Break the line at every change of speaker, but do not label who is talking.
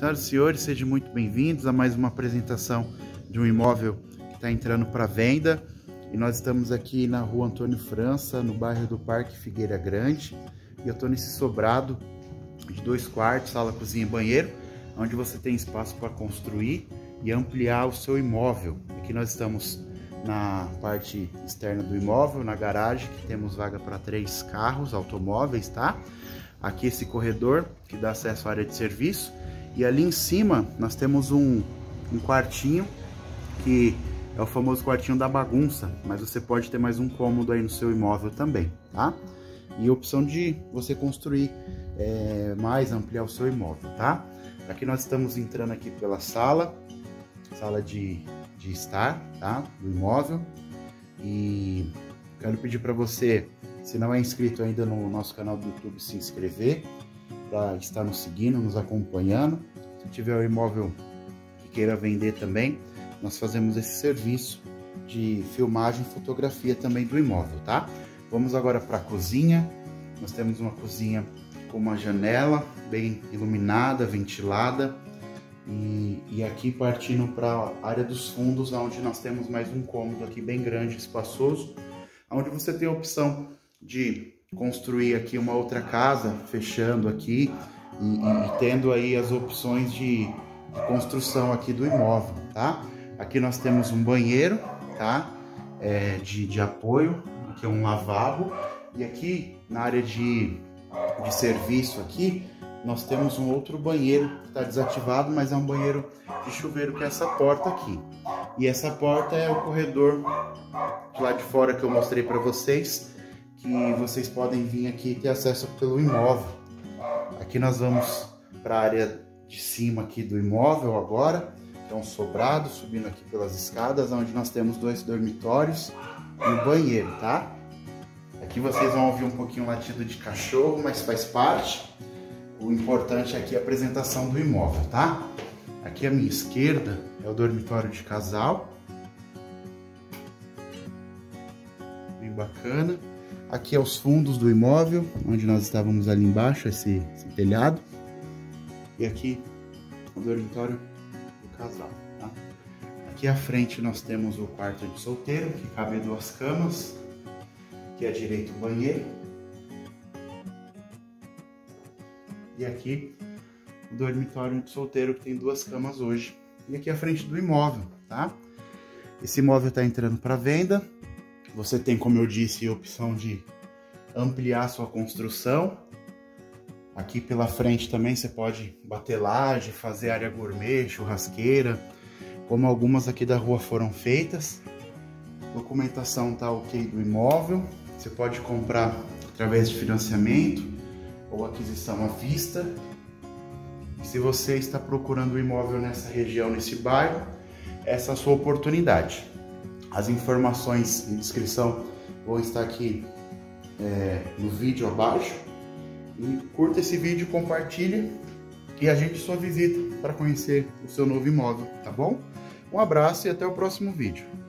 Senhoras e senhores, sejam muito bem-vindos a mais uma apresentação de um imóvel que está entrando para venda. E nós estamos aqui na rua Antônio França, no bairro do Parque Figueira Grande. E eu estou nesse sobrado de 2 quartos, sala, cozinha e banheiro, onde você tem espaço para construir e ampliar o seu imóvel. Aqui nós estamos na parte externa do imóvel, na garagem, que temos vaga para 3 carros, automóveis, tá? Aqui esse corredor que dá acesso à área de serviço. E ali em cima nós temos um quartinho que é o famoso quartinho da bagunça, mas você pode ter mais um cômodo aí no seu imóvel também, tá? E a opção de você construir mais, ampliar o seu imóvel, tá? Aqui nós estamos entrando aqui pela sala de estar, tá? Do imóvel. E quero pedir para você, se não é inscrito ainda no nosso canal do YouTube, se inscrever, para estar nos seguindo, nos acompanhando. Se tiver um imóvel que queira vender também, nós fazemos esse serviço de filmagem e fotografia também do imóvel, tá? Vamos agora para a cozinha. Nós temos uma cozinha com uma janela bem iluminada, ventilada, e aqui partindo para a área dos fundos, onde nós temos mais um cômodo aqui bem grande, espaçoso, onde você tem a opção de construir aqui uma outra casa, fechando aqui e tendo aí as opções de construção aqui do imóvel, tá? Aqui nós temos um banheiro, tá? De apoio, aqui é um lavabo, e aqui na área de serviço aqui, nós temos um outro banheiro que está desativado, mas é um banheiro de chuveiro, que é essa porta aqui. E essa porta é o corredor lá de fora que eu mostrei para vocês, que vocês podem vir aqui e ter acesso pelo imóvel. Aqui nós vamos para a área de cima aqui do imóvel agora, que é um sobrado, subindo aqui pelas escadas, onde nós temos 2 dormitórios e o banheiro, tá? Aqui vocês vão ouvir um pouquinho o latido de cachorro, mas faz parte. O importante aqui é a apresentação do imóvel, tá? Aqui à minha esquerda é o dormitório de casal. Bem bacana. Aqui é os fundos do imóvel, onde nós estávamos ali embaixo, esse telhado. E aqui o dormitório do casal, tá? Aqui à frente nós temos o quarto de solteiro, que cabe 2 camas. Aqui à direita o banheiro. E aqui o dormitório de solteiro, que tem 2 camas hoje. E aqui à frente do imóvel, tá? Esse imóvel está entrando para venda. Você tem, como eu disse, a opção de ampliar sua construção. Aqui pela frente também você pode bater laje, fazer área gourmet, churrasqueira, como algumas aqui da rua foram feitas. A documentação tá ok do imóvel. Você pode comprar através de financiamento ou aquisição à vista. E se você está procurando um imóvel nessa região, nesse bairro, essa é a sua oportunidade. As informações em descrição vão estar aqui no vídeo abaixo. E curta esse vídeo, compartilhe e agende sua visita para conhecer o seu novo imóvel, tá bom? Um abraço e até o próximo vídeo.